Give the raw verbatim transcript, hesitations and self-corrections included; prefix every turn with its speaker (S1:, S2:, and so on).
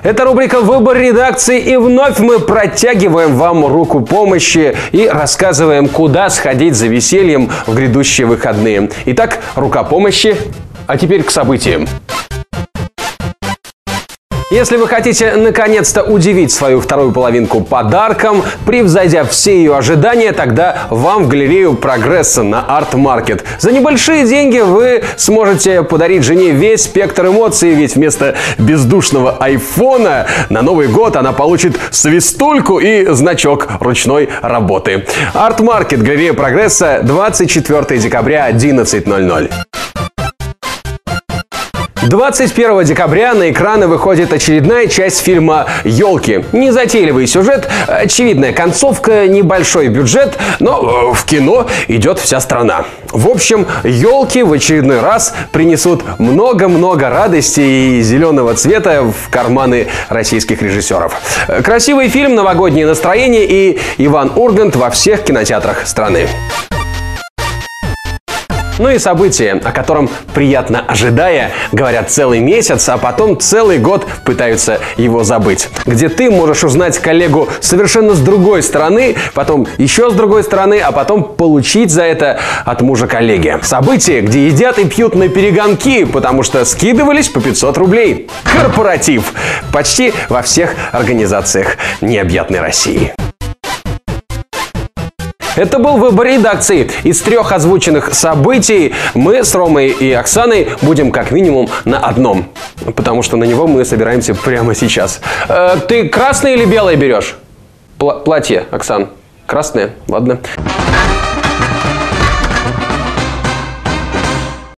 S1: Это рубрика «Выбор редакции», и вновь мы протягиваем вам руку помощи и рассказываем, куда сходить за весельем в грядущие выходные. Итак, рука помощи, а теперь к событиям. Если вы хотите наконец-то удивить свою вторую половинку подарком, превзойдя все ее ожидания, тогда вам в галерею «Прогресса» на Арт-Маркет. За небольшие деньги вы сможете подарить жене весь спектр эмоций, ведь вместо бездушного айфона на Новый год она получит свистульку и значок ручной работы. Арт-Маркет, галерея «Прогресса», двадцать четвёртого декабря, одиннадцать ноль ноль. двадцать первого декабря на экраны выходит очередная часть фильма «Елки». Незатейливый сюжет, очевидная концовка, небольшой бюджет, но в кино идет вся страна. В общем, «Елки» в очередной раз принесут много-много радости и зеленого цвета в карманы российских режиссеров. Красивый фильм, новогоднее настроение и Иван Ургант во всех кинотеатрах страны. Ну и событие, о котором, приятно ожидая, говорят целый месяц, а потом целый год пытаются его забыть. Где ты можешь узнать коллегу совершенно с другой стороны, потом еще с другой стороны, а потом получить за это от мужа коллеги. Событие, где едят и пьют на перегонки, потому что скидывались по пятьсот рублей. Корпоратив. Почти во всех организациях необъятной России. Это был выбор редакции. Из трех озвученных событий мы с Ромой и Оксаной будем как минимум на одном. Потому что на него мы собираемся прямо сейчас. Э, ты красное или белое берешь? Пла- платье, Оксан. Красное? Ладно.